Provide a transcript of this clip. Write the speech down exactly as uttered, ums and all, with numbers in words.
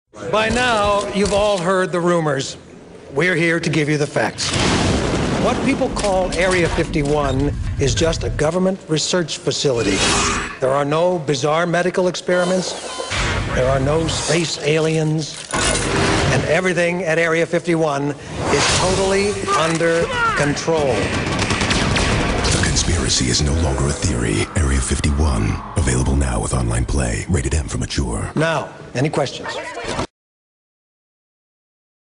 By now, you've all heard the rumors. We're here to give you the facts. What people call Area fifty-one is just a government research facility. There are no bizarre medical experiments. There are no space aliens. And everything at Area fifty-one is totally under control. The conspiracy is no longer a theory. Area fifty-one, available now with online play. Rated M for mature. Now, any questions?